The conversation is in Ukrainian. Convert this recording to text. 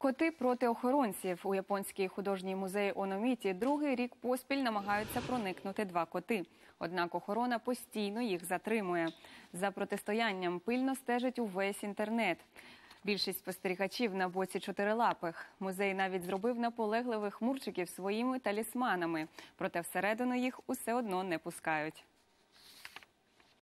Коти проти охоронців. У японський художній музей Ономіті другий рік поспіль намагаються проникнути два коти. Однак охорона постійно їх затримує. За протистоянням пильно стежить увесь інтернет. Більшість спостерігачів на боці чотирилапих. Музей навіть зробив наполегливих мурчиків своїми талісманами. Проте всередину їх усе одно не пускають.